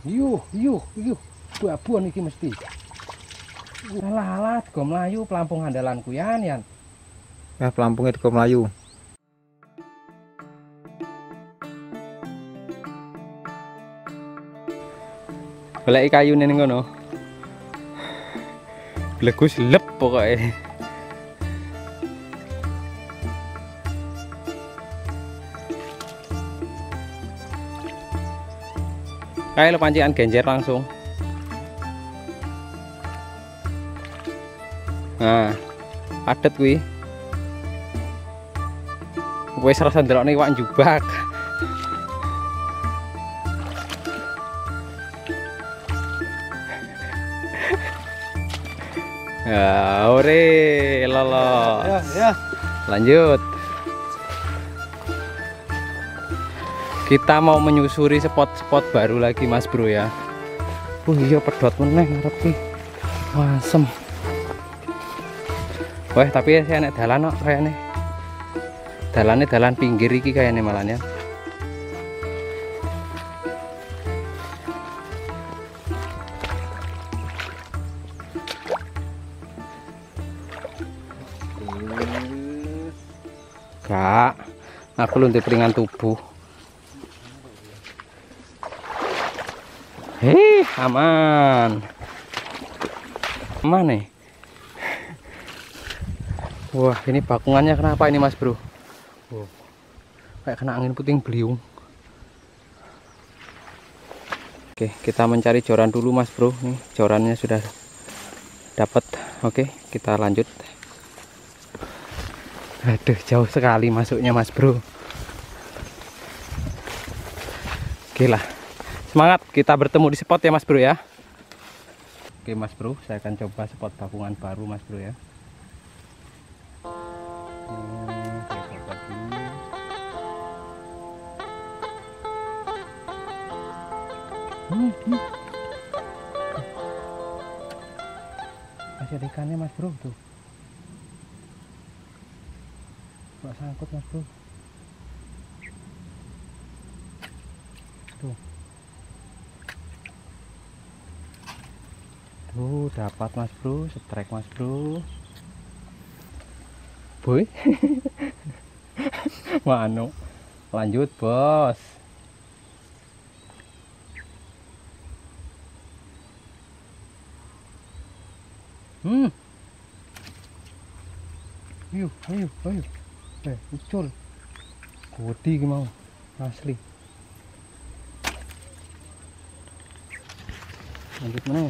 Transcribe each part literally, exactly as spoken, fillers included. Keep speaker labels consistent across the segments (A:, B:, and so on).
A: Yuh, yuh, yuh. Babon iki mesti. Alah, alah, go mlayu pelampung andalanku yan, yan.
B: Nah, pelampungnya di Melayu. Goleki kayu ning ngono. Blegus lep pokoknya. Kayak lo pancingan genjer langsung. Nah, padet kuwi. Wis rasa ndelokne iwak njubak. Ya, ore lolo.
A: Ya, ya.
B: Lanjut. Kita mau menyusuri spot-spot baru lagi, Mas Bro ya. Uh iya pedot meneh ngarep ki. Masem. Wah, tapi saya nek dalan kok kayaknya. Dalannya dalan pinggir iki kayaknya malahnya. Kak, aku lunti peringan tubuh. Hei, aman. Aman nih. Wah, ini bakungannya kenapa ini, Mas Bro? Wow. Kayak kena angin puting beliung. Oke, kita mencari joran dulu, Mas Bro. Nih, jorannya sudah dapat. Oke, kita lanjut. Aduh, jauh sekali masuknya, Mas Bro. Oke lah. Semangat, kita bertemu di spot ya, Mas Bro ya. Oke, Mas Bro, saya akan coba spot bakungan baru, Mas Bro ya. Hmm, hmm. Masih ada ikannya, Mas Bro tuh. Nggak sangkut, Mas Bro. Tuh. Tuh, dapat, Mas Bro, strike, Mas Bro. Boy. Mano. Lanjut, Bos. Hmm. Ayo, ayo, ayo. Eh, ucul. Gede iki mau. Asli. Lanjut mana?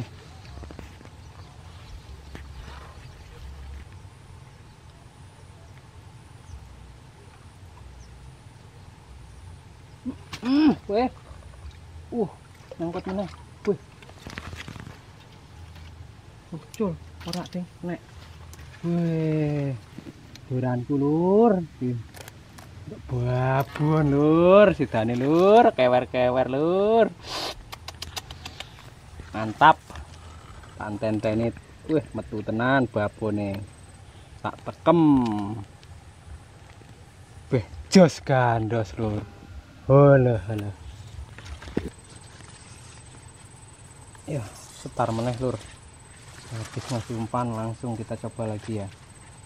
B: Hmm, weh. Uh, nangkut mana? Weh. Ucul. Ora ting nek. Weh. Duranku lur. Babon lur, sidane lur, kewer-kewer lur. Mantap. Tanten-tenit. Wih, metu tenan babone. Tak tekem. Beh, jos gandos lur. Halo, halo. Ya, setar meneh lur. Habis ngasih umpan langsung kita coba lagi ya.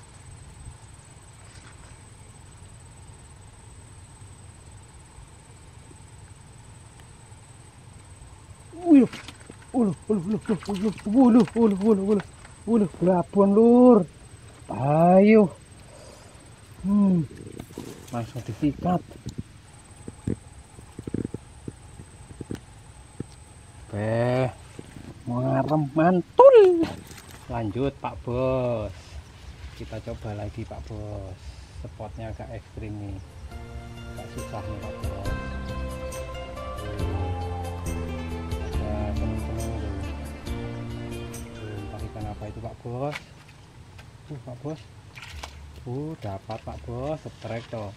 B: Wih, uluh, uluh, uluh, uluh, uluh, uluh, uluh, uluh, uluh, uluh, babon lur. Ayo. Hmm, langsung disikat. Beh, ngarem mantul. Lanjut Pak Bos, kita coba lagi Pak Bos. Spotnya agak ekstrim nih, agak susah nih Pak Bos. Ada temen-temen loh. Entah ikan apa itu Pak Bos. Uh Pak Bos, uh dapat Pak Bos, strike toh.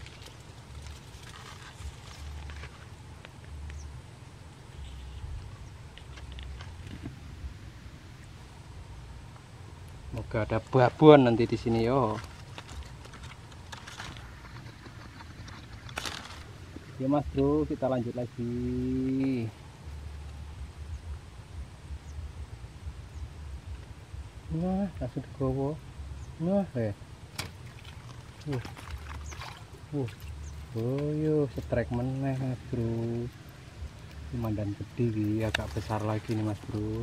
B: Semoga ada babon nanti di sini yo. Ya Mas Bro, kita lanjut lagi. Nah, langsung digowo. Nah, eh. Wuh. Wuh. Oh, yo setrek meneh, Mas Bro. Mandan gede iki, agak besar lagi nih, Mas Bro.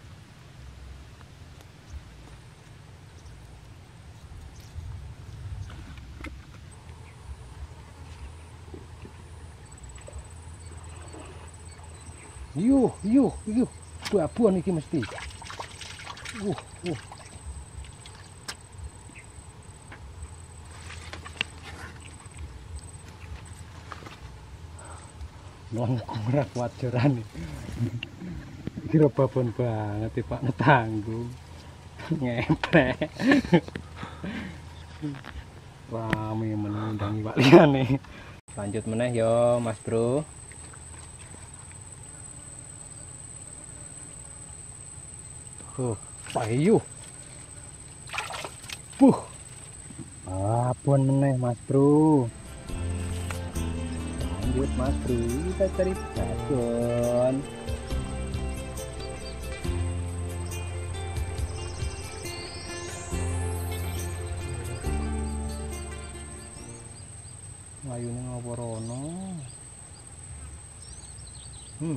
B: Yuh, yuh, yuh. Babon iki mesti. Uh, uh. Melengkung ora kuat jorane. Kira babon banget Pak netanggung. Ngeprek. Rame menundangi Pak liyane. Lanjut meneh yo Mas Bro. Tuh, payu. Puh. Babon meneh Mas Bro. Lanjut Mas Bro, kita cari babon. Layune ngopo rono. Hmm.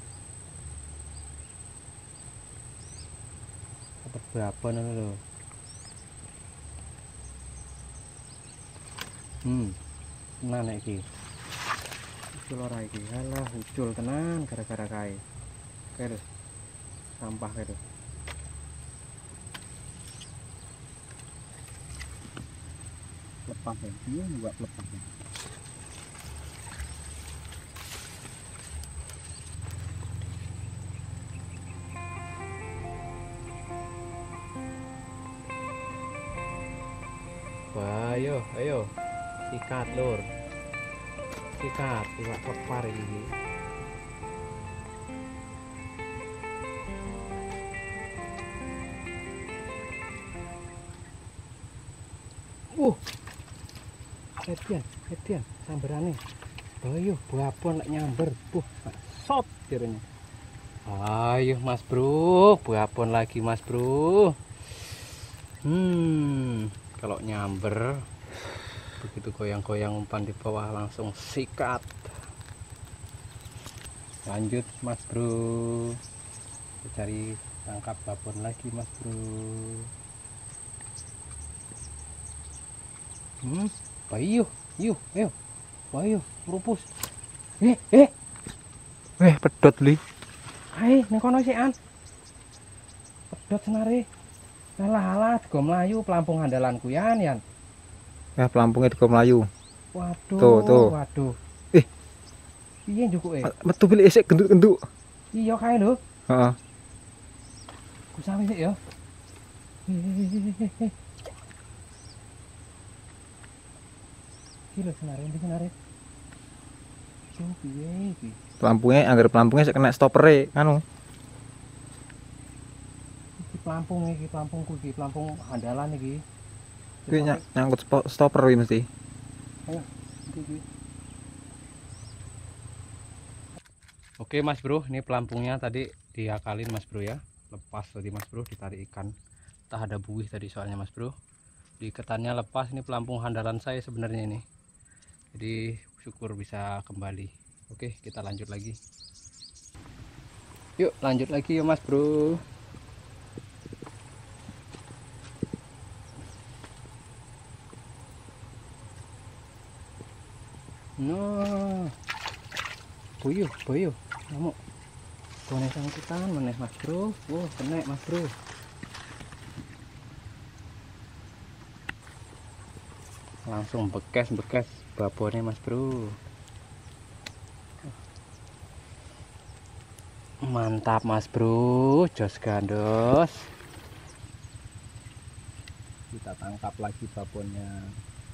B: Dapat babon lho. Hmm. Tenan iki. Ucul ora iki. Alah, ucul tenan gara-gara kae. Kae lho. Sampah kae lho. Lepas ya. Iya, buat lepas ya. Wah, ayo, ayo. Sikat lur. Sikat, iwak kepar ini. Uh. Hedian, hedian, samberane. Ayo, babon lek nyamber. Buh, sop kiranya. Ayo Mas Bro, babon lagi Mas Bro. Hmm, kalau nyamber begitu goyang-goyang umpan di bawah langsung sikat. Lanjut Mas Bro. Kita cari tangkap babon lagi Mas Bro. Hmm, ayo, yuk, ayo. Ayo, rupus. Eh, eh.
A: Eh, pedot li.
B: Hai, ning kono sik an. Pedot senare. Alah-alah, go mlayu pelampung andalanku yan, yan.
A: Eh, pelampungnya di Melayu.
B: Waduh,
A: Tuh, tuh.
B: waduh.
A: Eh,
B: piye njukuke?
A: metu pilih esek gendut-gendut.
B: Iya kae lho.
A: Heeh.
B: Ku sawi sik ya. Iki lho senare, iki senare. Yo piye iki?
A: Pelampungnya, agar pelampungnya sik kena stopere anu.
B: Iki pelampung iki, pelampungku iki, pelampung andalan iki.
A: Kuwi ny nyangkut stopper kuwi mesti.
B: Ayo, iki iki. Oke Mas Bro, ini pelampungnya tadi diakalin Mas Bro ya. Lepas tadi Mas Bro, ditarik ikan. Entah ada buih tadi soalnya Mas Bro. Di ketannya lepas, ini pelampung andalan saya sebenarnya ini. Jadi syukur bisa kembali. Oke, kita lanjut lagi. Yuk lanjut lagi ya Mas Bro. Nah, boyo, boyo, ngamuk. Bone sangkutan meneh Mas Bro. Oh, kena Mas Bro. Langsung bekes-bekes babonnya Mas Bro. Mantap Mas Bro, jos gandos. Kita tangkap lagi babonnya.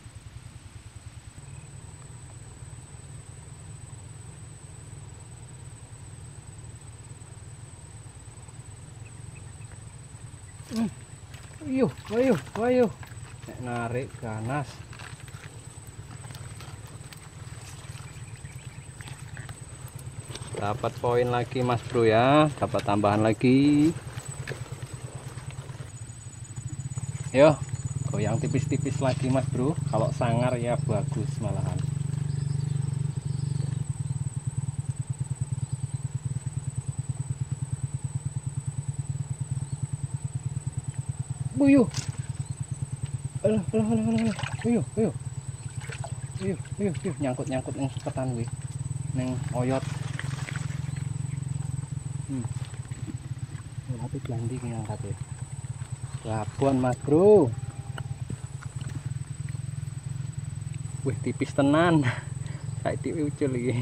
B: Hmm. Ayo, ayo, ayo. Nek narik ganas. Dapat poin lagi Mas Bro ya, dapat tambahan lagi. Yo, goyang tipis-tipis lagi mas bro. Kalau sangar ya bagus malahan.
A: Buyuh. Alah, alah, alah, alah. Buyuh, buyuh.
B: Yuk, yuk, yuk, nyangkut-nyangkut yang suketan wih. Neng oyot. Hmm. Tapi belandi ki ngangkat ya. Babon mas bro. Wih tipis tenan. Saiki ucul iki.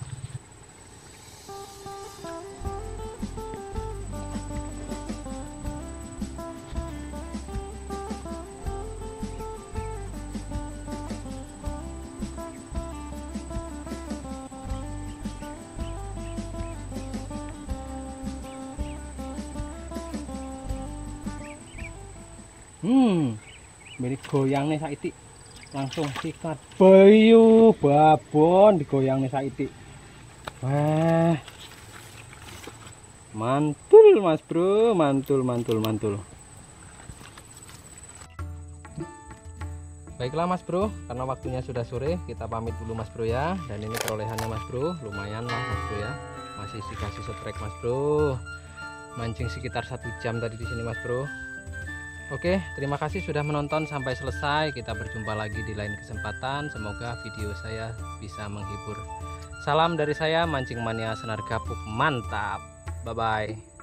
B: Hmm, milik goyang nih saiki. Langsung sikat bayu babon digoyang nih saiki. Wah. Mantul mas bro, mantul mantul mantul. Baiklah mas bro, karena waktunya sudah sore, kita pamit dulu mas bro ya. Dan ini perolehannya mas bro, lumayan lah mas bro ya. Masih dikasih strike mas bro. Mancing sekitar satu jam tadi di sini mas bro. Oke, terima kasih sudah menonton sampai selesai. Kita berjumpa lagi di lain kesempatan. Semoga video saya bisa menghibur. Salam dari saya, Mancing Mania Senar Gapuk. Mantap. Bye-bye.